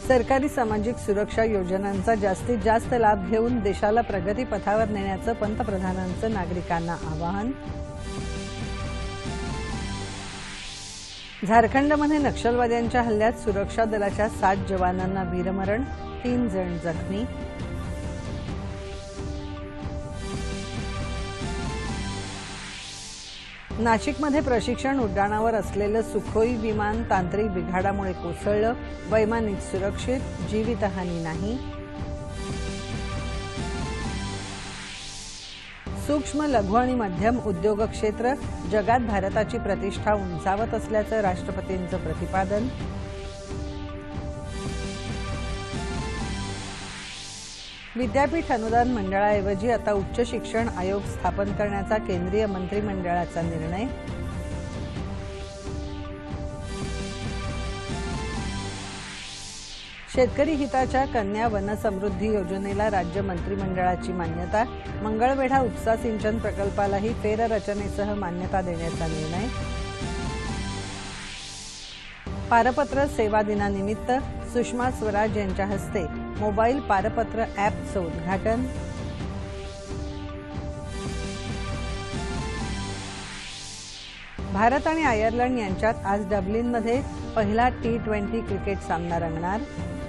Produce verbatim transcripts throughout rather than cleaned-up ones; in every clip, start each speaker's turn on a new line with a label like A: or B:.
A: सरकारी सामाजिक सुरक्षा योजनांचा जास्तीत जास्त लाभ घेऊन देशाला प्रगती पथावर नेण्याचं पंतप्रधानांचं नागरिकांना आवाहन। झारखंडमध्ये नक्षलवाद्यांच्या हल्ल्यात सुरक्षा दलाच्या सात जवानांना वीरमरण, तीन जण जखमी। नाशिकमध्ये प्रशिक्षण उड्डाणावर असलेलं सुखोई विमान तांत्रिक बिघाडामुळे कोसळलं, वैमानिक सुरक्षित, जीवितहानी नाही। सूक्ष्म लघु आणि मध्यम उद्योग क्षेत्र जगात भारताची प्रतिष्ठा उंचावत असल्याचं राष्ट्रपतींचं प्रतिपादन। विद्यापीठ अनुदान मंडळाऐवजी आता उच्च शिक्षण आयोग स्थापन करण्याचा केंद्रीय मंत्रिमंडळाचा निर्णय। शेतकरी हिताच्या कन्या वन समृद्धी योजनेला राज्य मंत्रिमंडळाची मान्यता, मंगळवेढा उपसा सिंचन प्रकल्पालाही फेररचनेसह मान्यता देण्याचा निर्णय। पारपत्र सेवा दिनानिमित्त सुषमा स्वराज यांच्या हस्ते मोबाईल पारपत्र ॲपचं उद्घाटन। भारत आणि आयर्लंड यांच्यात आज डब्लिनमध्ये पहिला टी ट्वेंटी क्रिकेट सामना रंगणार।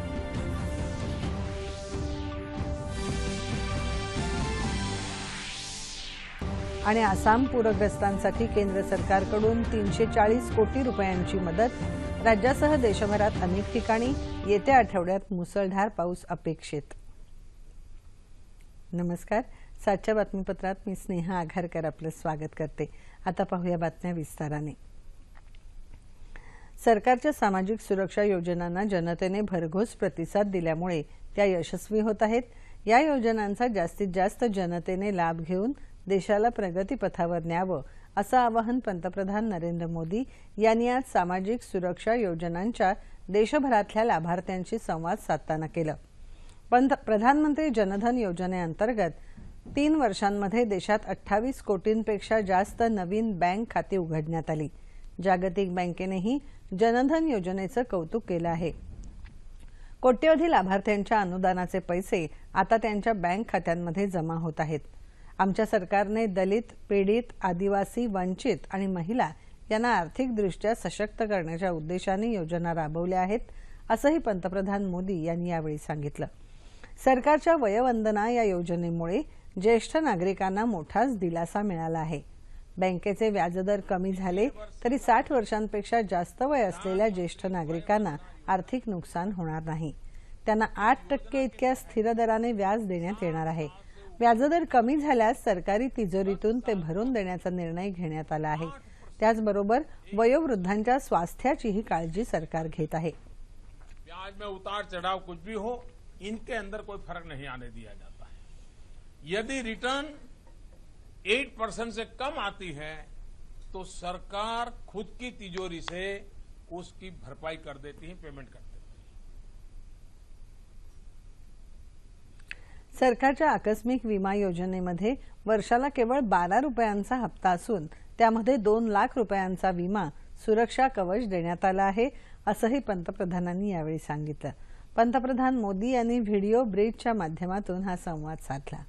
A: आणि आसाम पूरग्रस्तांसाठी केंद्र सरकारकडून तीनशे चाळीस कोटी रुपयांची मदत, राज्यासह देशभरात अनेक ठिकाणी येत्या आठवड्यात मुसळधार पाऊस अपेक्षित। नमस्कार, सातच्या बातमीपत्रात मी स्नेहा आघारकर आपलं स्वागत करते। आता पाहूया बातम्या विस्ताराने। सरकारच्या सामाजिक सुरक्षा योजनांना जनतेने भरघोस प्रतिसाद दिल्यामुळे त्या यशस्वी होत आहेत। या योजनांचा जास्तीत जास्त जनतेने लाभ घेऊन देशाला प्रगतीपथावर न्यावं असं आवाहन पंतप्रधान नरेंद्र मोदी यांनी आज सामाजिक सुरक्षा योजनांच्या देशभरातल्या लाभार्थ्यांशी संवाद साधताना केलं। प्रधानमंत्री जनधन योजनेअंतर्गत तीन वर्षांमध्ये देशात अठ्ठावीस कोटींपेक्षा जास्त नवीन बँक खाती उघडण्यात आली। जागतिक बँकेनेही जनधन योजनेचं कौतुक केलं आहे। कोट्यवधी लाभार्थ्यांच्या अनुदानाचे पैसे आता त्यांच्या बँक खात्यांमध्ये जमा होत आहेत। आमच्या सरकारने दलित, पीडित, आदिवासी, वंचित आणि महिला यांना आर्थिकदृष्ट्या सशक्त करण्याच्या उद्देशाने योजना राबवल्या आहेत, असंही पंतप्रधान मोदी यांनी यावेळी सांगितलं। सरकारच्या वयवंदना या योजनेमुळे ज्येष्ठ नागरिकांना मोठाच दिलासा मिळाला आहे। बँकेचे व्याजदर कमी झाले तरी साठ वर्षांपेक्षा जास्त वय असलेल्या ज्येष्ठ नागरिकांना आर्थिक नुकसान होणार नाही। त्यांना आठ टक्के इतक्या स्थिर दराने व्याज देण्यात येणार आहे। व्याजदर कमी झाल्यास सरकारी तिजोरीतून ते भरून देण्याचा निर्णय घेण्यात आला आहे। त्याचबरोबर वयोवृद्धांच्या स्वास्थ्याचीही काळजी सरकार घेत आहे।
B: ब्याज में उतार चढ़ाव कुछ भी हो, इनके अंदर कोई फर्क नहीं आने दिया जाता है। यदि रिटर्न आठ परसेंट से कम आती है तो सरकार खुद की तिजोरी से उसकी भरपाई कर देती है, पेमेंट कर देती है।
A: सरकारच्या आकस्मिक विमा योजनेमध्ये वर्षाला केवळ बारा रुपयांचा हप्ता असून त्यामध्ये दोन लाख रुपयांचा विमा सुरक्षा कवच देण्यात आला आहे, असंही पंतप्रधानांनी यावेळी सांगितलं। पंतप्रधान मोदी यांनी व्हिडिओ ब्रिजच्या माध्यमातून हा संवाद साधला।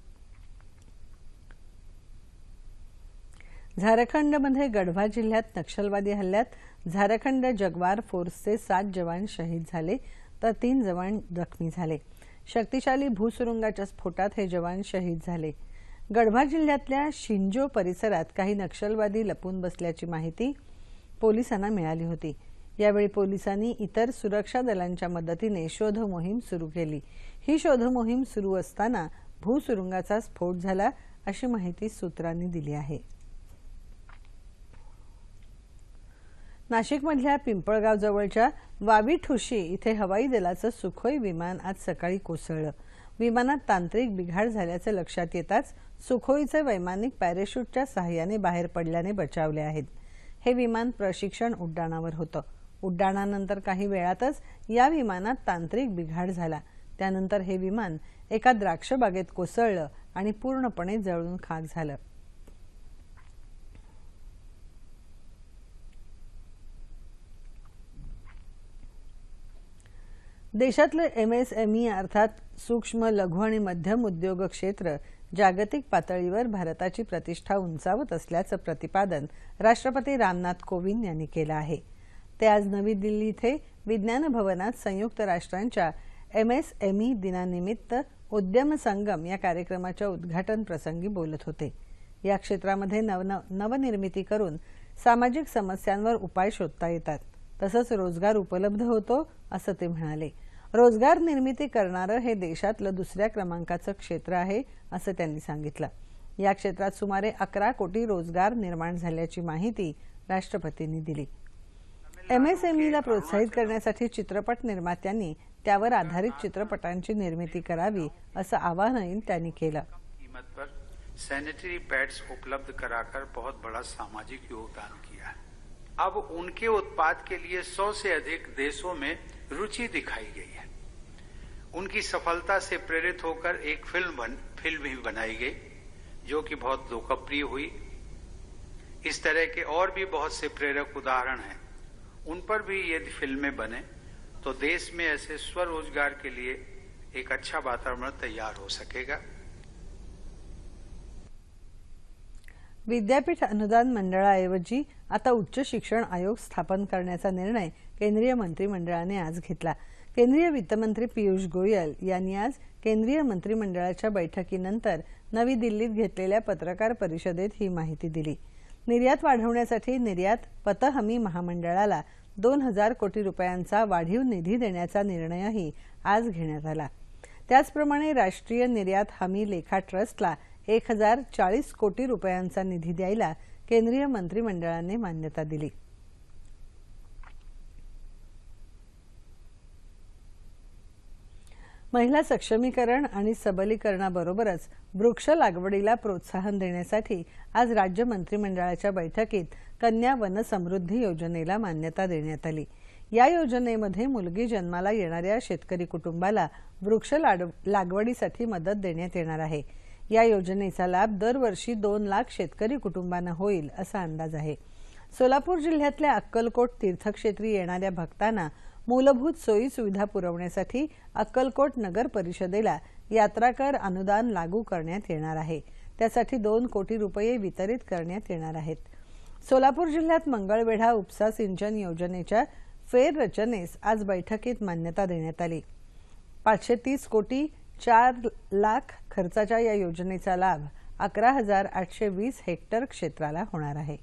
A: झारखंडमध्ये गढ़वा जिल्ह्यात नक्षलवादी हल्ल्यात झारखंड जगवार फोर्सचे सात जवान शहीद झाले तर तीन जवान जखमी झाले। शक्तिशाली भूसुरुंगाच्या स्फोटात हे जवान शहीद झाले। गढ़वा जिल्ह्यातल्या शिंजो परिसरात काही नक्षलवादी लपून बसल्याची माहिती पोलिसांना मिळाली होती। यावेळी पोलिसांनी इतर सुरक्षा दलांच्या मदतीने शोध मोहीम सुरू केली। ही शोध मोहीम सुरू असताना भूसुरुंगाचा स्फोट झाला, अशी माहिती सूत्रांनी दिली आहे। नाशिकमधल्या पिंपळगाव जवळच्या वावी ठुशी इथे हवाई दलाचं सुखोई विमान आज सकाळी कोसळलं। विमानात तांत्रिक बिघाड झाल्याचं लक्षात येताच सुखोईचे वैमानिक पॅराशूटच्या सहाय्याने बाहेर पडल्याने बचावले आहेत। हे विमान प्रशिक्षण उड्डाणावर होतं। उड्डाणानंतर काही वेळातच या विमानात तांत्रिक बिघाड झाला। त्यानंतर हे विमान एका द्राक्ष बागेत कोसळलं आणि पूर्णपणे जळून खाक झालं। देशातलं एमएसएमई अर्थात सूक्ष्म लघु आणि मध्यम उद्योग क्षेत्र जागतिक पातळीवर भारताची प्रतिष्ठा उंचावत असल्याचं प्रतिपादन राष्ट्रपती रामनाथ कोविंद यांनी केलं आहे। ते आज नवी दिल्ली इथे विज्ञान भवनात संयुक्त राष्ट्रांच्या एमएसएमई दिनानिमित्त उद्यम संगम या कार्यक्रमाच्या उद्घाटन प्रसंगी बोलत होते। या क्षेत्रामध्ये नव नवनिर्मिती करून सामाजिक समस्यांवर उपाय शोधता येतात, तसंच रोजगार उपलब्ध होतो असं ते म्हणाले। रोजगार निर्मिती करणारं हे देशातलं दुसऱ्या क्रमांकाचं क्षेत्र आहे असं त्यांनी सांगितलं। या क्षेत्रात सुमारे अकरा कोटी रोजगार निर्माण झाल्याची माहिती राष्ट्रपतींनी दिली। एमएसएमईला प्रोत्साहित करण्यासाठी चित्रपट निर्मात्यांनी त्यावर आधारित चित्रपटांची निर्मिती करावी असं आवाहनही त्यांनी केलं।
C: कीमत पर सैनिटरी पैड्स उपलब्ध कराकर बहुत बड़ा सामाजिक योगदान किया है। अब उनके उत्पाद के लिए सौ से अधिक देशों में रुचि दिखाई गई है। उनकी सफलता से प्रेरित होकर एक फिल्म बन फिल्म भी बनाई गई जो कि बहुत लोकप्रिय हुई। इस तरह के और भी बहुत से प्रेरक उदाहरण हैं। उन पर भी यदि फिल्में बने तो देश में ऐसे स्वरोजगार के लिए एक अच्छा वातावरण तैयार हो सकेगा।
A: विद्यापीठ अनुदान मंडळाऐवजी आता उच्च शिक्षण आयोग स्थापन करण्याचा निर्णय केंद्रीय मंत्रिमंडळाने आज घेतला। केंद्रीय वित्तमंत्री पीयूष गोयल यांनी आज केंद्रीय मंत्रिमंडळाच्या बैठकीनंतर नवी दिल्लीत घेतलेल्या पत्रकार परिषदेत ही माहिती दिली। निर्यात वाढवण्यासाठी निर्यात पत हमी महामंडळाला दोन हजार कोटी रुपयांचा वाढीव निधी देण्याचा निर्णयही आज घेण्यात आला। त्याचप्रमाणे राष्ट्रीय निर्यात हमी लेखा ट्रस्टला एक हजार चाळीस कोटी रुपयांचा निधी द्यायला केंद्रीय मंत्रिमंडळाने मान्यता दिली। महिला सक्षमीकरण आणि सबलीकरणाबरोबरच वृक्ष लागवडीला प्रोत्साहन देण्यासाठी आज राज्य मंत्रिमंडळाच्या बैठकीत कन्या वन समृद्धी योजनेला मान्यता देण्यात आली। या योजनेमध्ये मुलगी जन्माला येणाऱ्या शेतकरी कुटुंबाला वृक्ष लागवडीसाठी मदत देण्यात येणार आहे। या योजनेचा लाभ दरवर्षी दोन लाख शेतकरी कुटुंबांना होईल असा अंदाज आहे। सोलापूर जिल्ह्यातल्या अक्कलकोट तीर्थक्षेत्री येणाऱ्या भक्तांना मूलभूत सोयी सुविधा पुरवण्यासाठी अक्कलकोट नगर परिषदेला यात्राकर अनुदान लागू करण्यात येणार आहे। त्यासाठी दोन कोटी रुपये वितरित करण्यात येणार आहेत। सोलापूर जिल्ह्यात मंगळवेढा उपसा सिंचन योजनेच्या फेररचनेस आज बैठकीत मान्यता देण्यात आली। पाचशे तीस कोटी चार लाख खर्चाच्या या योजनेचा लाभ अकरा हजार आठशे वीस हेक्टर क्षेत्राला होणार आहे।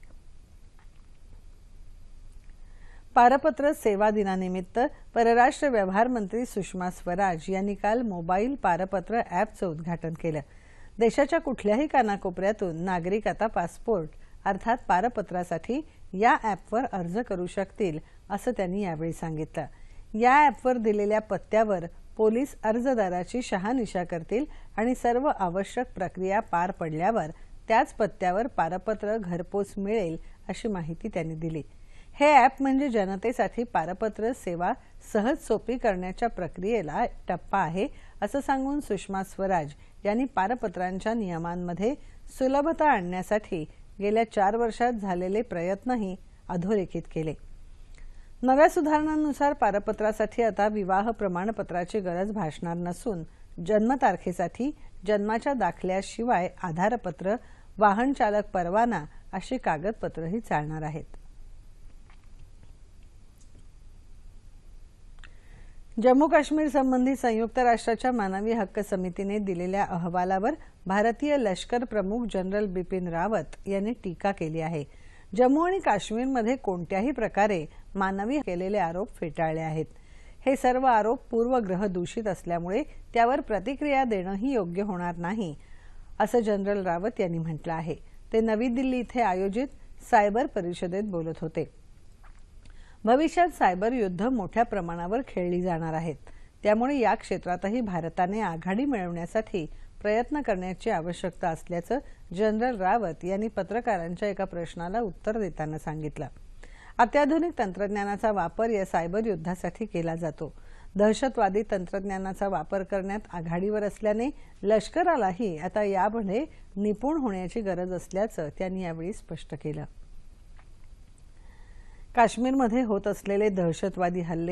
A: पारपत्र सेवा दिनानिमित्त परराष्ट्र व्यवहार मंत्री सुषमा स्वराज यांनी काल मोबाईल पारपत्र ॲपचं उद्घाटन केलं। देशाच्या कुठल्याही कानाकोपऱ्यातून नागरिक आता पासपोर्ट अर्थात पारपत्रासाठी या ॲपवर अर्ज करू शकतील असं त्यांनी यावेळी सांगितलं। या ॲपवर दिलेल्या पत्त्यावर पोलीस अर्जदाराची शहानिशा करतील आणि सर्व आवश्यक प्रक्रिया पार पडल्यावर त्याच पत्त्यावर पारपत्र घरपोच मिळेल अशी माहिती त्यांनी दिली। हे ॲप म्हणजे जनतेसाठी पारपत्र सेवा सहज सोपी करण्याच्या प्रक्रियेला टप्पा आहे असं सांगून सुषमा स्वराज यांनी पारपत्रांच्या नियमांमध्ये सुलभता आणण्यासाठी गेल्या चार वर्षात झालेले प्रयत्नही अधोरेखित केले। नव्या सुधारणांनुसार पारपत्रासाठी आता विवाह प्रमाणपत्राची गरज भासणार नसून जन्मतारखेसाठी जन्माच्या दाखल्याशिवाय आधारपत्र, वाहन चालक परवाना अशी कागदपत्रही चालणार आहेत। जम्मू काश्मीर संबंधी संयुक्त राष्ट्राच्या मानवी हक्क समितीने दिलेल्या अहवालावर भारतीय लष्कर प्रमुख जनरल बिपिन रावत यांनी टीका केली आहे। जम्मू आणि काश्मीरमध्ये कोणत्याही प्रकारे मानवी केलेले आरोप फेटाळले आहेत। हे सर्व आरोप पूर्वग्रह दूषित असल्यामुळे त्यावर प्रतिक्रिया देणंही योग्य होणार नाही असं जनरल रावत यांनी म्हटलं आहे। ते नवी दिल्ली इथे आयोजित सायबर परिषदेत बोलत होते। भविष्यात सायबर युद्ध मोठ्या प्रमाणावर खेळली जाणार आहेत, त्यामुळे या क्षेत्रातही भारताने आघाडी मिळवण्यासाठी प्रयत्न करण्याची आवश्यकता असल्याचं जनरल रावत यांनी पत्रकारांच्या एका प्रश्नाला उत्तर देताना सांगितलं। अत्याधुनिक तंत्रज्ञानाचा वापर या सायबर युद्धासाठी केला जातो। दहशतवादी तंत्रज्ञानाचा वापर करण्यात आघाडीवर असल्याने लष्करालाही आता यामध्ये निपुण होण्याची गरज असल्याचं त्यांनी यावेळी स्पष्ट केलं। काश्मीरमध्ये होत असलेले दहशतवादी हल्ले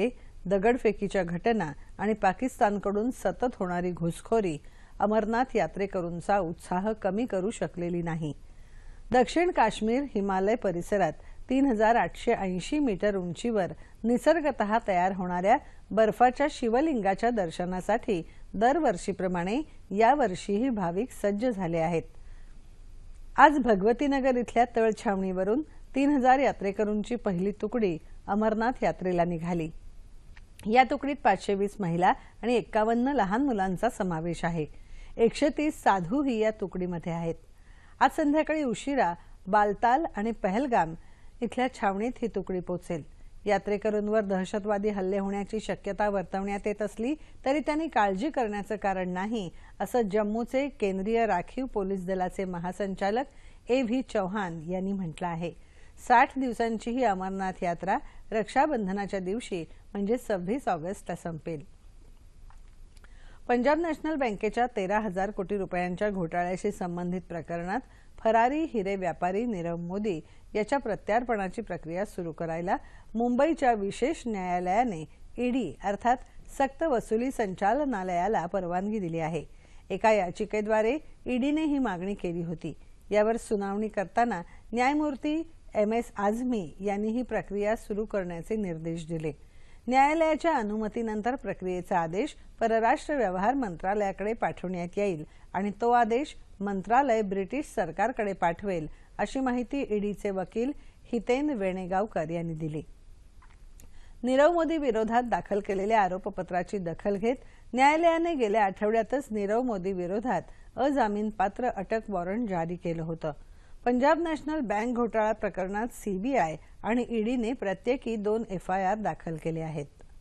A: दगडफेकीच्या घटना आणि पाकिस्तानकडून सतत होणारी घुसखोरी अमरनाथ यात्रेकरूंचा उत्साह कमी करू शकलेली नाही. दक्षिण काश्मीर हिमालय परिसरात तीन हजार आठशे ऐंशी मीटर उंचीवर निसर्गतः तयार होणाऱ्या बर्फाच्या शिवलिंगाच्या दर्शनासाठी दरवर्षीप्रमाणे यावर्षीही भाविक सज्ज झाले आहेत. आज भगवतीनगर इथल्या तळछावणीवरून तीन हजार यात्रेकरूंची पहिली तुकडी अमरनाथ यात्रेला निघाली. या तुकडीत पाचशे वीस महिला आणि एक्कावन्न लहान मुलांचा समावेश आहे. एकशे तीस साधूही या तुकडीमध्ये आहेत. आज संध्याकाळी उशिरा बालताल आणि पहलगाम इथल्या छावणीत ही तुकडी पोहोचेल. यात्रेकरूंवर दहशतवादी हल्ले होण्याची शक्यता वर्तवण्यात येत असली तरी त्यांनी काळजी करण्याचं कारण नाही, असं जम्मूचे केंद्रीय राखीव पोलीस दलाचे महासंचालक ए व्ही चौहान यांनी म्हटलं आहे. साठ दिवसांची ही अमरनाथ यात्रा रक्षाबंधनाच्या दिवशी म्हणजे सव्वीस ऑगस्टला संपेल. पंजाब नॅशनल बँकेच्या तेरा हजार कोटी रुपयांच्या घोटाळ्याशी संबंधित प्रकरणात फरारी हिरे व्यापारी नीरव मोदी याच्या प्रत्यार्पणाची प्रक्रिया सुरू करायला मुंबईच्या विशेष न्यायालयाने ईडी अर्थात सक्त वसुली संचालनालयाला परवानगी दिली आहे. एका याचिकेद्वारे ईडीने ही मागणी केली होती. यावर सुनावणी करताना न्यायमूर्ती एम एस आझमी यांनी ही प्रक्रिया सुरू करण्याचे निर्देश दिले. न्यायालयाच्या अनुमतीनंतर प्रक्रियेचा आदेश परराष्ट्र व्यवहार मंत्रालयाकडे पाठवण्यात येईल आणि तो आदेश मंत्रालय ब्रिटिश सरकारकडे पाठवेल, अशी माहिती ईडीचे वकील हितेन वेणेगावकर यांनी दिली. नीरव मोदी विरोधात दाखल केलेल्या आरोपपत्राची दखल घेत न्यायालयाने गेल्या आठवड्यातच नीरव मोदी विरोधात अजामीनपात्र अटक वॉरंट जारी केलं होतं. पंजाब नॅशनल बँक घोटाळा प्रकरणात सीबीआय आणि ईडीने प्रत्येकी दोन एफआयआर दाखल केले आहेत.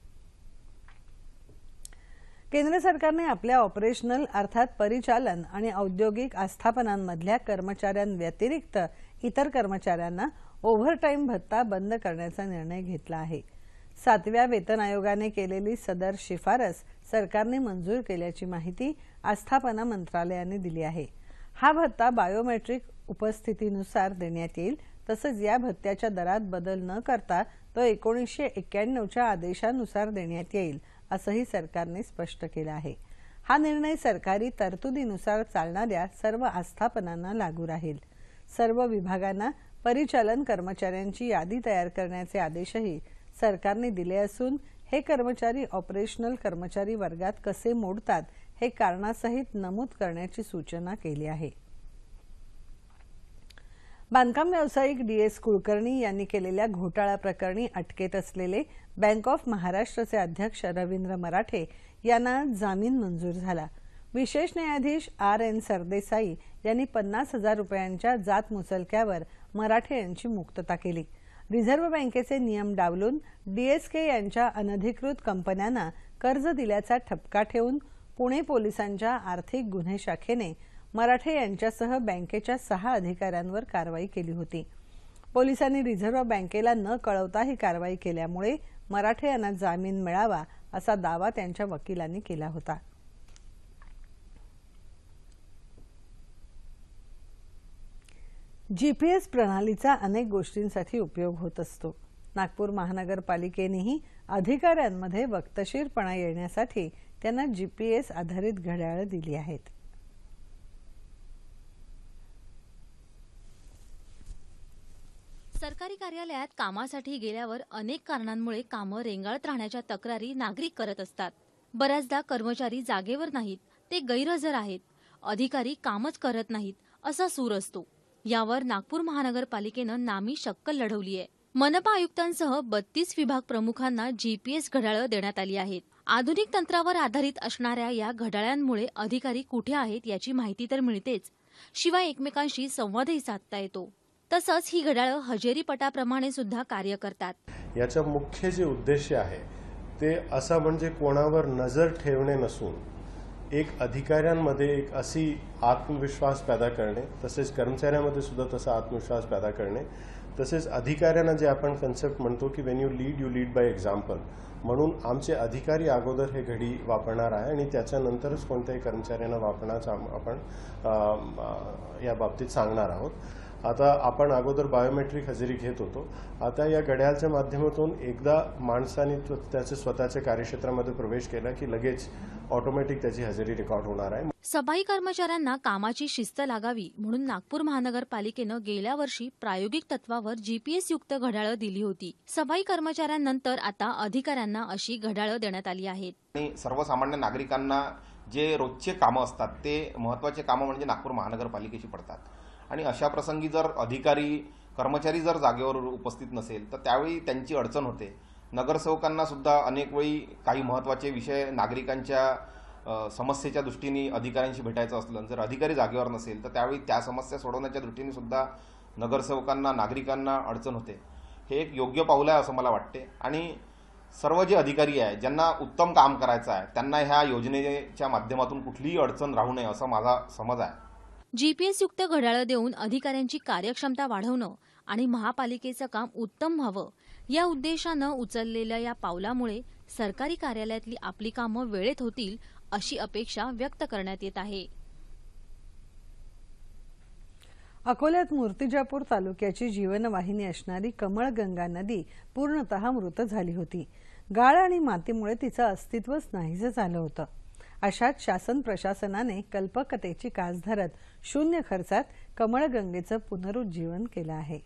A: केंद्र सरकारने आपल्या ऑपरेशनल अर्थात परिचालन आणि औद्योगिक आस्थापनांमधल्या कर्मचाऱ्यांव्यतिरिक्त इतर कर्मचाऱ्यांना ओव्हरटाईम भत्ता बंद करण्याचा निर्णय घेतला आहे. सातव्या वेतन आयोगाने केलेली सदर शिफारस सरकारने मंजूर केल्याची माहिती आस्थापना मंत्रालयाने दिली आहे. हा भत्ता बायोमेट्रिक उपस्थितीनुसार देण्यात येईल. तसंच या भत्त्याच्या दरात बदल न करता तो एकोणीसशे एक्क्याण्णवच्या आदेशानुसार देण्यात येईल, असंही सरकारने स्पष्ट केलं आहे. हा निर्णय सरकारी तरतुदीनुसार चालणाऱ्या सर्व आस्थापनांना लागू राहील. सर्व विभागांना परिचालन कर्मचाऱ्यांची यादी तयार करण्याचे आदेशही सरकारने दिले असून हे कर्मचारी ऑपरेशनल कर्मचारी वर्गात कसे मोडतात हे कारणासहित नमूद करण्याची सूचना केली आहे. बांधकाम व्यावसायिक डी एस कुलकर्णी यांनी केलेल्या घोटाळा प्रकरणी अटकेत असलेले बँक ऑफ महाराष्ट्रचे अध्यक्ष रवींद्र मराठे यांना जामीन मंजूर झाला. विशेष न्यायाधीश आर एन सरदेसाई यांनी पन्नास हजार रुपयांच्या जात मुचलक्यावर मराठे यांची मुक्तता केली. रिझर्व्ह बँकेचे नियम डावलून डीएसके यांच्या अनधिकृत कंपन्यांना कर्ज दिल्याचा ठपका ठेवून पुणे पोलिसांच्या आर्थिक गुन्हे शाखेने मराठे यांच्यासह बँकेच्या सहा अधिकाऱ्यांवर कारवाई केली होती. पोलिसांनी रिझर्व्ह बँकेला न कळवता ही कारवाई केल्यामुळे मराठे यांना जामीन मिळावा असा दावा त्यांच्या वकिलांनी केला होता. जीपीएस प्रणालीचा अनेक गोष्टींसाठी उपयोग होत असतो. नागपूर महानगरपालिकेनेही अधिकाऱ्यांमध्ये वक्तशीरपणा येण्यासाठी त्यांना जीपीएस आधारित घड्याळं दिली आहेत.
D: सरकारी कार्यालयात कामासाठी गेल्यावर अनेक कारणांमुळे कामं रेंगाळत राहण्याच्या तक्रारी नागरिक करत असतात. बऱ्याचदा कर्मचारी जागेवर नाहीत, ते गैरहजर आहेत, अधिकारी कामच करत नाहीत असा सूर असतो. यावर नागपूर महानगरपालिकेनं नामी शक्कल लढवली आहे. मनपा आयुक्तांसह बत्तीस विभाग प्रमुखांना जीपीएस घड्याळं देण्यात आली आहेत. आधुनिक तंत्रावर आधारित असणाऱ्या या घड्याळांमुळे अधिकारी कुठे आहेत याची माहिती तर मिळतेच, शिवाय एकमेकांशी संवादही साधता येतो. तसंच ही घड्याळं हजेरीपटाप्रमाणे सुद्धा कार्य करतात.
E: याचा मुख्य जे उद्देश आहे ते असा म्हणजे कोणावर नजर ठेवणे नसून एक अधिकाऱ्यांमध्ये एक अशी आत्मविश्वास पैदा करणे, तसेच कर्मचाऱ्यांमध्ये सुद्धा तसा आत्मविश्वास पैदा करणे, तसेच अधिकाऱ्यांना जे आपण कन्सेप्ट म्हणतो की when you lead you lead by example, म्हणून आमचे अधिकारी अगोदर हे घडी वापरणार आहे आणि त्याच्यानंतरच कोणत्याही कर्मचाऱ्यांना वापरण्याचं आपण या बाबतीत सांगणार आहोत. आता आपण अगोदर बायोमेट्रिक हजेरी घेत होतो, आता या घड्याळच्या माध्यमातून एकदा माणसाने त्याच्या स्वतःच्या कार्यक्षेत्रामध्ये प्रवेश केला की लगेच ऑटोमॅटिक त्याची हजेरी रेकॉर्ड होणार आहे.
D: सफाई कर्मचाऱ्यांना कामाची शिस्त लागावी म्हणून नागपूर महानगरपालिकेनं गेल्या वर्षी प्रायोगिक तत्वावर जीपीएस युक्त घड्याळं दिली होती. सफाई कर्मचाऱ्यांनंतर आता अधिकाऱ्यांना अशी घड्याळं देण्यात आली आहेत.
F: आणि सर्वसामान्य नागरिकांना जे रोजचे कामं असतात ते महत्त्वाचे कामं म्हणजे नागपूर महानगरपालिकेशी पडतात आणि अशा प्रसंगी जर अधिकारी कर्मचारी जर जागेवर उपस्थित नसेल तर त्यावेळी त्यांची अडचण होते. नगरसेवकांना सुद्धा अनेक वेळी काही महत्त्वाचे विषय नागरिकांच्या समस्येच्या दृष्टीने अधिकाऱ्यांशी भेटायचं असलं, जर अधिकारी जागेवर नसेल तर त्यावेळी त्या समस्या सोडवण्याच्या दृष्टीने सुद्धा नगरसेवकांना नागरिकांना अडचण होते. हे एक योग्य पाऊल आहे असं मला वाटते आणि सर्व जे अधिकारी आहे ज्यांना उत्तम काम करायचं आहे त्यांना ह्या योजनेच्या माध्यमातून कुठलीही अडचण राहू नये असा माझा समज आहे.
D: जीपीएस युक्त घड्याळं देऊन अधिकाऱ्यांची कार्यक्षमता वाढवणं आणि महापालिकेचं काम उत्तम व्हावं या उद्देशानं उचललेल्या या पावलामुळे सरकारी कार्यालयातली आपली कामं वेळेत होतील अशी अपेक्षा व्यक्त करण्यात येत आहे.
A: अकोल्यात मूर्तिजापूर तालुक्याची जीवनवाहिनी असणारी कमळगंगा नदी पूर्णतः मृत झाली होती. गाळ आणि मातीमुळे तिचं अस्तित्वच नाहीसं झालं होतं. अशात शासन प्रशासनाने कल्पकतेची कास धरत शून्य खर्चात कमळगंगेचं पुनरुज्जीवन केलं आहे.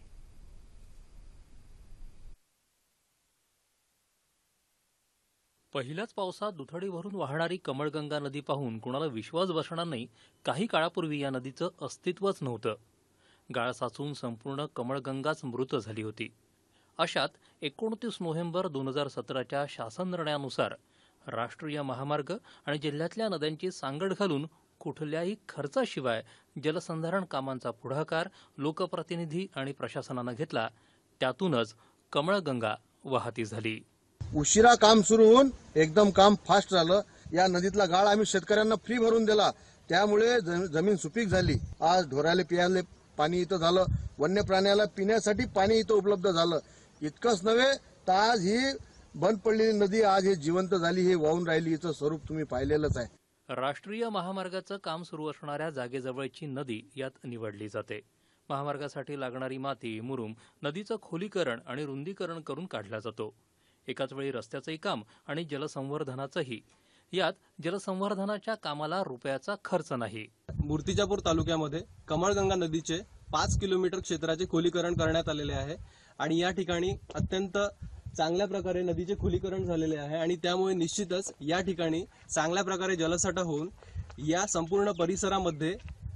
G: पहिल्याच पावसात दुथडी भरून वाहणारी कमळगंगा नदी पाहून कुणाला विश्वास बसणार नाही. काही काळापूर्वी या नदीचं अस्तित्वच नव्हतं. गाळ साचून संपूर्ण कमळगंगाच मृत झाली होती. अशात एकोणतीस नोव्हेंबर दोन हजार सतराच्या शासन निर्णयानुसार राष्ट्रीय महामार्ग आणि जिल्ह्यातल्या नद्यांची सांगड घालून कुठल्याही खर्चाशिवाय जलसंधारण कामांचा पुढाकार लोकप्रतिनिधी आणि प्रशासनानं घेतला. त्यातूनच कमळगंगा वाहती झाली.
H: उशिरा काम सुरू होऊन एकदम काम फास्ट झालं. या नदीतला गाळ आम्ही शेतकऱ्यांना फ्री भरून दिला, त्यामुळे जमीन सुपीक झाली. आज ढोराले पियाले पाणी इथं झालं, वन्य प्राण्याला पिण्यासाठी पाणी इथं उपलब्ध झालं. इतकंच नव्हे तर आज ही बंद पडलेली नदी आज हे जिवंत झाली, हे वाहून राहिली. हिचं स्वरूप तुम्ही पाहिलेलंच आहे.
G: राष्ट्रीय महामार्गाचं काम सुरू असणाऱ्या जागेजवळची नदी यात निवडली जाते. महामार्गासाठी लागणारी माती, मुरुम, नदीचं खोलीकरण आणि रुंदीकरण करून काढला जातो. एकाच वेळी रस्त्याचंही काम आणि जलसंवर्धनाचंही. यात जलसंवर्धनाच्या कामाला रुपयाचा खर्च नाही.
I: मूर्तिजापूर तालुक्यामध्ये कमळगंगा नदीचे पाच किलोमीटर क्षेत्राचे खोलीकरण करण्यात आलेले आहे आणि या ठिकाणी अत्यंत चांगल्या प्रकारे नदीचे खोलीकरण झालेले आहे आणि त्यामुळे निश्चितच या ठिकाणी चांगल्या प्रकारे जलसाठा होऊन या संपूर्ण परिसरामध्ये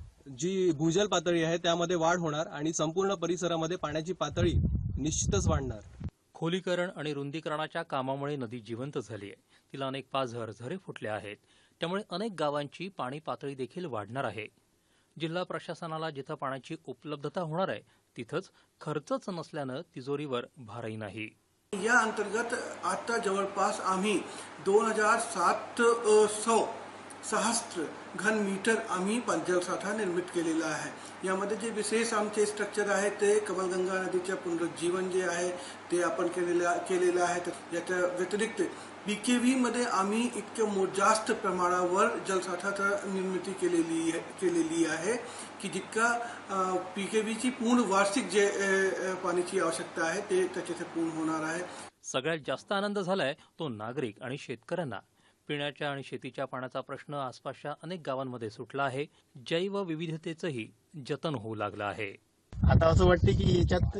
I: जी भूजल पातळी आहे त्यामध्ये वाढ होणार आणि संपूर्ण परिसरामध्ये पाण्याची पातळी निश्चितच वाढणार.
G: खोलीकरण आणि रुंदीकरणाच्या कामामुळे नदी जिवंत झाली आहे. तिला अनेक पाझर झरे फुटले आहेत. त्यामुळे अनेक गावांची पाणी पातळी देखील वाढणार आहे. जिल्हा प्रशासनाला जिथं पाण्याची उपलब्धता होणार आहे तिथंच खर्चच नसल्यानं तिजोरीवर भारही नाही.
J: या अंतर्गत आता जवळपास आम्ही दोन हजार सात सौ सहस्त्र घन मीटर आम्ही जलसाठा निर्मित केलेला आहे. यामध्ये जे विशेष आमचे स्ट्रक्चर आहे ते कमळगंगा नदीच्या पुनरुज्जीवन जे आहे ते आपण केलेलं केलेलं आहे. याच्या व्यतिरिक्त पीकेव्ही मध्ये आम्ही इतक्या जास्त प्रमाणावर जलसाठा निर्मिती केलेली केलेली आहे की जितका पीकेव्हीची पूर्ण वार्षिक जे पाण्याची आवश्यकता आहे ते त्याच्यात पूर्ण होणार आहे.
G: सगळ्यात जास्त आनंद झालाय तो नागरिक आणि शेतकऱ्यांना. पिण्याच्या आणि शेतीच्या पाण्याचा प्रश्न आसपासच्या अनेक गावांमध्ये सुटला आहे. जैव विविधतेचंही जतन होऊ लागलं आहे.
K: आता असं वाटते की याच्यात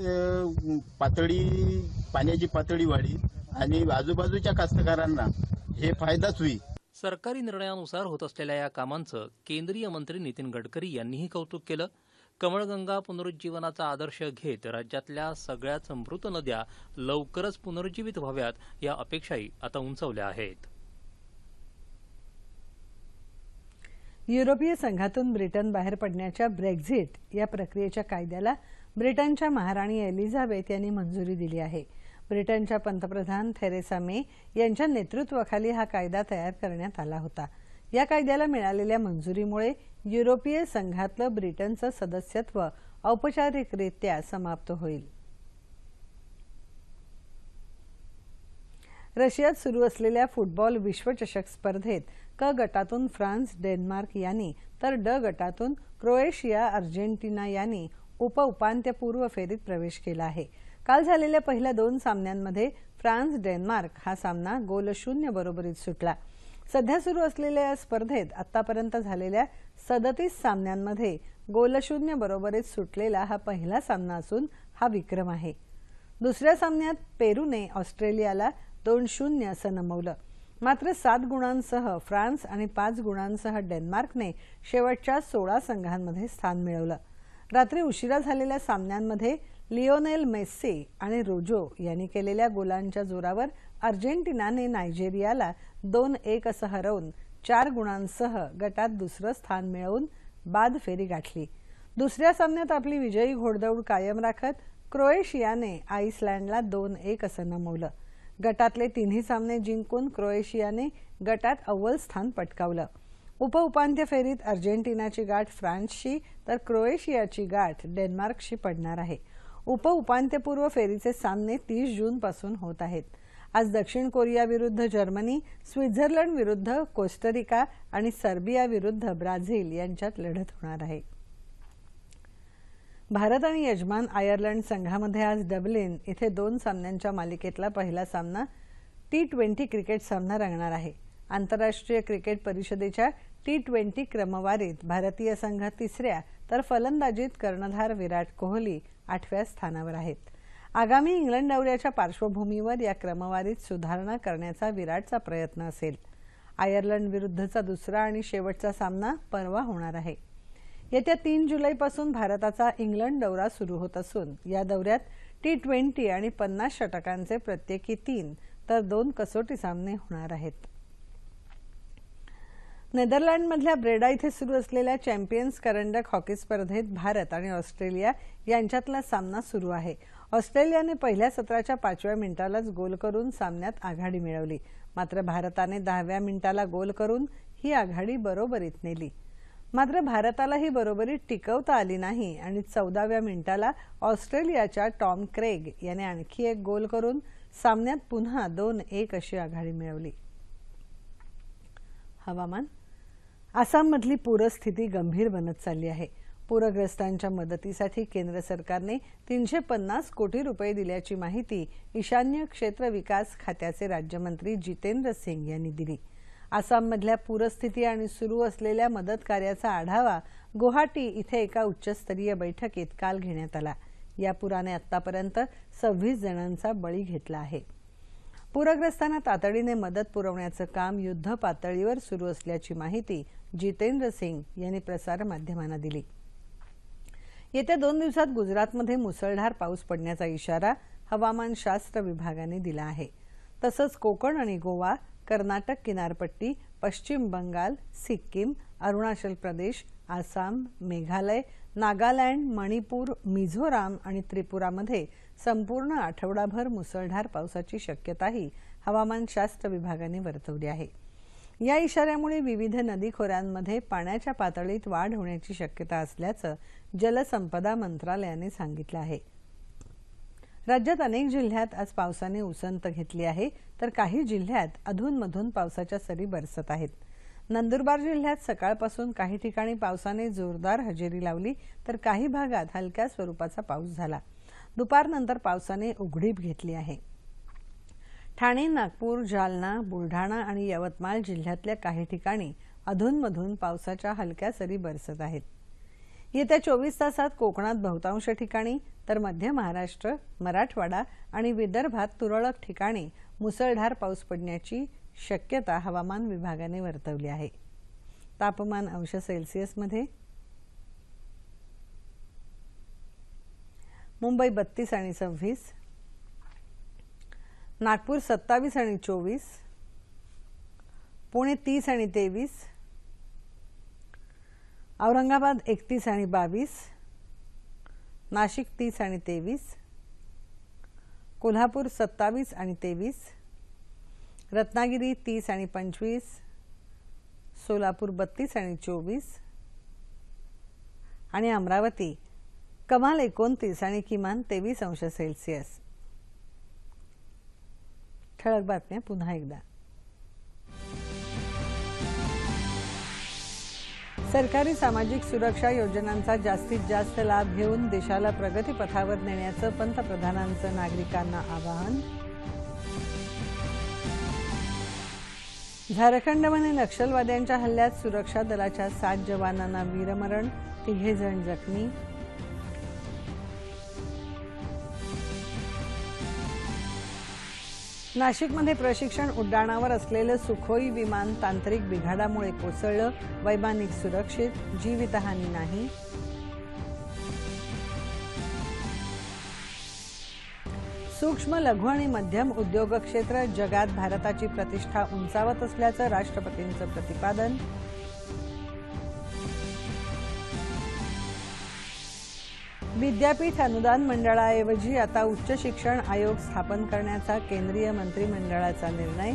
K: पातळी पाण्याची पातळी वाढी आणि आजूबाजूच्या कास्तकारांना हे फायदाच होईल.
G: सरकारी निर्णयानुसार होत असलेल्या या कामांचं केंद्रीय मंत्री नितीन गडकरी यांनीही कौतुक केलं. कमळगंगा पुनरुज्जीवनाचा आदर्श घेत राज्यातल्या सगळ्याच मृत नद्या लवकरच पुनरुज्जीवित व्हाव्यात या अपेक्षाही आता उंचावल्या आहेत.
A: युरोपीय संघातून ब्रिटन बाहेर पडण्याच्या ब्रेक्झिट या प्रक्रियेच्या कायद्याला ब्रिटनच्या महाराणी एलिझाबेथ यांनी मंजुरी दिली आहे. ब्रिटनच्या पंतप्रधान थेरेसा मे यांच्या नेतृत्वाखाली हा कायदा तयार करण्यात आला होता. या कायद्याला मिळालेल्या मंजुरीमुळे युरोपीय संघातलं ब्रिटनचं सदस्यत्व औपचारिकरित्या समाप्त होईल. रशियात सुरू असलेल्या फुटबॉल विश्वचषक स्पर्धेत क गटातून फ्रान्स डेन्मार्क यांनी तर ड गटातून क्रोएशिया अर्जेंटिना यांनी उपउपांत्यपूर्व फेरीत प्रवेश केला आहे. काल झालेल्या पहिल्या दोन सामन्यांमध्ये फ्रान्स डेन्मार्क हा सामना गोल शून्य बरोबरीत सुटला. सध्या सुरू असलेल्या या स्पर्धेत आतापर्यंत झालेल्या सदतीस सामन्यांमध्ये गोलशून्य बरोबरीत सुटलेला हा पहिला सामना असून हा विक्रम आहे. दुसऱ्या सामन्यात पेरूने ऑस्ट्रेलियाला दोन शून्य असं नमवलं. मात्र सात गुणांसह फ्रान्स आणि पाच गुणांसह डेन्मार्कने शेवटच्या सोळा संघांमध्ये स्थान मिळवलं. रात्री उशिरा झालेल्या सामन्यांमध्ये लिओनेल मेस्सी आणि रोजो यांनी केलेल्या गोलांच्या जोरावर अर्जेंटिनाने नायजेरियाला दोन एक असं हरवून चार गुणांसह गटात दुसरं स्थान मिळवून बाद फेरी गाठली. दुसऱ्या सामन्यात आपली विजयी घोडदौड कायम राखत क्रोएशियाने आईसलँडला दोन एक असं नमवलं. गटातले तिन्ही सामने जिंकून क्रोएशियाने गटात अव्वल स्थान पटकावलं. उपउपांत्य फेरीत अर्जेंटिनाची गाठ फ्रान्सशी तर क्रोएशियाची गाठ डेन्मार्कशी पडणार आहे. उपउपांत्यपूर्व फेरीचे सामने तीस जून पासून होत आहेत. आज दक्षिण कोरिया विरुद्ध जर्मनी, स्वित्झर्लंड विरुद्ध कोस्टारिका आणि सर्बिया विरुद्ध ब्राझील यांच्यात लढत होणार आहे. भारत आणि यजमान आयर्लंड संघामध्ये आज डब्लिन इथे दोन सामन्यांच्या मालिकेतला पहिला सामना टी ट्वेंटी क्रिकेट सामना रंगणार आहे. आंतरराष्ट्रीय क्रिकेट परिषदेच्या टी ट्वेंटी क्रमवारीत भारतीय संघ तिसऱ्या तर फलंदाजीत कर्णधार विराट कोहली आठव्या स्थानावर आहेत. आगामी इंग्लंड दौऱ्याच्या पार्श्वभूमीवर या क्रमवारीत सुधारणा करण्याचा विराटचा प्रयत्न असेल. आयर्लंड विरुद्धचा दुसरा आणि शेवटचा सामना परवा होणार आहे. येत्या तीन जुलैपासून भारताचा इंग्लंड दौरा सुरू होत असून या दौऱ्यात टी ट्वेंटी आणि पन्नास षटकांचे प्रत्येकी तीन तर दोन कसोटी सामने होणार आहेत. नेदरलँडमधल्या ब्रेडा इथे सुरू असलेल्या चॅम्पियन्स करंडक हॉकी स्पर्धेत भारत आणि ऑस्ट्रेलिया यांच्यातला सामना सुरू आहे. ऑस्ट्रेलियाने पहिल्या सत्राच्या पाचव्या मिनिटालाच गोल करून सामन्यात आघाडी मिळवली. मात्र भारताने दहाव्या मिनिटाला गोल करून ही आघाडी बरोबरीत नेली. मात्र भारताला ही बरोबरी टिकवता आली नाही आणि चौदाव्या मिनिटाला ऑस्ट्रेलियाच्या टॉम क्रेग याने आणखी एक गोल करून सामन्यात पुन्हा दोन एक अशी आघाडी मिळवली. हवामान. आसाममधली पूरस्थिती गंभीर बनत चालली आहे. पूरग्रस्तांच्या मदतीसाठी केंद्र सरकारने तीनशे पन्नास कोटी रुपये दिल्याची माहिती ईशान्य क्षेत्र विकास खात्याचे राज्यमंत्री जितेंद्र सिंग यांनी दिली. आसाममधल्या पूरस्थिती आणि सुरू असलेल्या मदत कार्याचा आढावा गुवाहाटी इथे एका उच्चस्तरीय बैठकीत काल घेण्यात आला. या पुराने आतापर्यंत सव्वीस जणांचा बळी घेतला आहे. पूरग्रस्तांना तातडीने मदत पुरवण्याचं काम युद्ध पातळीवर सुरू असल्याची माहिती जितेंद्र सिंग यांनी प्रसारमाध्यमांना दिली. येत्या दोन दिवसात गुजरातमध्ये मुसळधार पाऊस पडण्याचा इशारा हवामानशास्त्र विभागाने दिला आहे. तसंच कोकण आणि गोवा, कर्नाटक किनारपट्टी, पश्चिम बंगाल, सिक्कीम, अरुणाचल प्रदेश, आसाम, मेघालय, नागालँड, मणिपूर, मिझोराम आणि त्रिपुरामध्ये संपूर्ण आठवडाभर मुसळधार पावसाची शक्यताही हवामानशास्त्र विभागाने वर्तवली आहे. या इशाऱ्यामुळे विविध नदी खोऱ्यांमध्ये पाण्याच्या पातळीत वाढ होण्याची शक्यता असल्याचं जलसंपदा मंत्रालयाने सांगितलं आहे. राज्यात अनेक जिल्ह्यात आज पावसाने उसंत घेतली आहे तर काही जिल्ह्यात अधूनमधून पावसाच्या सरी बरसत आहेत. नंदुरबार जिल्ह्यात सकाळपासून काही ठिकाणी पावसाने जोरदार हजेरी लावली तर काही भागात हलक्या स्वरूपाचा पाऊस झाला. दुपारनंतर पावसाने उघडीप घेतली आहे. ठाणे, नागपूर, जालना, बुलढाणा आणि यवतमाळ जिल्ह्यातल्या काही ठिकाणी अधूनमधून पावसाच्या हलक्या सरी बरसत आहेत. येत्या चोवीस तासात कोकणात बहुतांश ठिकाणी तर मध्य महाराष्ट्र, मराठवाडा आणि विदर्भात तुरळक ठिकाणी मुसळधार पाऊस पडण्याची शक्यता हवामान विभागाने वर्तवली आहे. तापमान अंश सेल्सिअसमध्ये मुंबई बत्तीस आणि सव्वीस, नागपूर सत्तावीस आणि चोवीस, पुणे तीस आणि तेवीस, औरंगाबाद एकतीस आणि बावीस, नाशिक तीस आणि तेवीस, कोल्हापूर सत्तावीस आणि तेवीस, रत्नागिरी तीस आणि पंचवीस, सोलापूर बत्तीस आणि चोवीस आणि अमरावती कमाल एकोणतीस आणि किमान तेवीस अंश सेल्सिअस. ठळक बातम्या पुन्हा एकदा. सरकारी सामाजिक सुरक्षा योजनांचा जास्तीत जास्त लाभ घेऊन देशाला प्रगतीपथावर नेण्याचं पंतप्रधानांचं नागरिकांना आवाहन. झारखंडमध्ये नक्षलवाद्यांच्या हल्ल्यात सुरक्षा दलाच्या सात जवानांना वीरमरण, तिघे जण जखमी. नाशिकमध्ये प्रशिक्षण उड्डाणावर असलेलं सुखोई विमान तांत्रिक बिघाडामुळे कोसळलं, वैमानिक सुरक्षित, जीवितहानी नाही. सूक्ष्म लघु आणि मध्यम उद्योग क्षेत्र जगात भारताची प्रतिष्ठा उंचावत असल्याचं राष्ट्रपतींचं प्रतिपादन. विद्यापीठ अनुदान मंडळाऐवजी आता उच्च शिक्षण आयोग स्थापन करण्याचा केंद्रीय मंत्रिमंडळाचा निर्णय.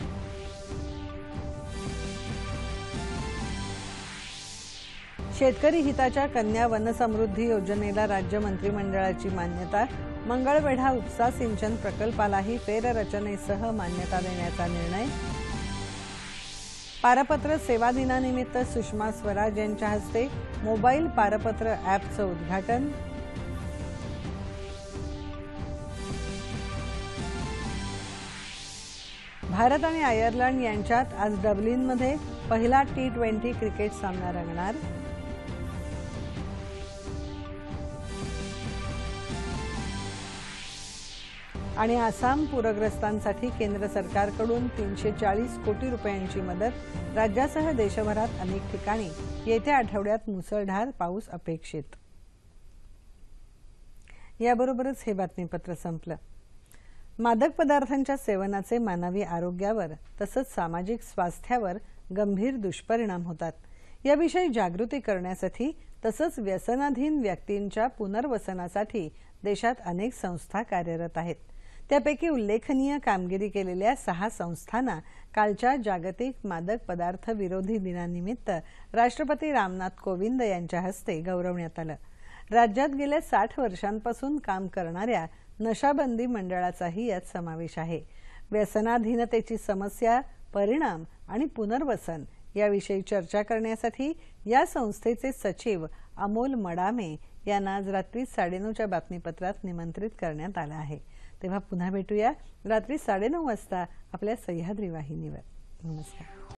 A: शेतकरी हिताच्या कन्या वनसमृद्धी योजनेला राज्य मंत्रिमंडळाची मान्यता. मंगळवेढा उपसा सिंचन प्रकल्पालाही फेररचनेसह मान्यता देण्याचा निर्णय. पारपत्र सेवा दिनानिमित्त सुषमा स्वराज यांच्या हस्ते मोबाईल पारपत्र ॲपचं उद्घाटन. भारत आणि आयर्लंड यांच्यात आज डब्लिनमध्ये पहिला टी ट्वेंटी क्रिकेट सामना रंगणार. आणि आसाम पूरग्रस्तांसाठी केंद्र सरकारकडून तीनशे चाळीस कोटी रुपयांची मदत. राज्यासह देशभरात अनेक ठिकाणी येत्या आठवड्यात मुसळधार पाऊस अपेक्षित. याबरोबरच हे बातमीपत्र संपलं. मादक पदार्थांच्या सेवनाचे मानवी आरोग्यावर तसंच सामाजिक स्वास्थ्यावर गंभीर दुष्परिणाम होतात. याविषयी जागृती करण्यासाठी तसंच व्यसनाधीन व्यक्तींच्या पुनर्वसनासाठी देशात अनेक संस्था कार्यरत आहेत. त्यापैकी उल्लेखनीय कामगिरी केलेल्या सहा संस्थांना कालच्या जागतिक मादक पदार्थ विरोधी दिनानिमित्त राष्ट्रपती रामनाथ कोविंद यांच्या हस्ते गौरवण्यात आलं. राज्यात गेल्या साठ वर्षांपासून काम करणाऱ्या नशाबंदी मंडळाचाही यात समावेश आहे. व्यसनाधीनतेची समस्या, परिणाम आणि पुनर्वसन याविषयी चर्चा करण्यासाठी या संस्थेचे सचिव अमोल मडामे यांना आज रात्री साडेनऊच्या बातमीपत्रात निमंत्रित करण्यात आलं आहे. तेव्हा पुन्हा भेटूया रात्री साडेनऊ वाजता आपल्या सह्याद्री वाहिनीवर. नमस्कार.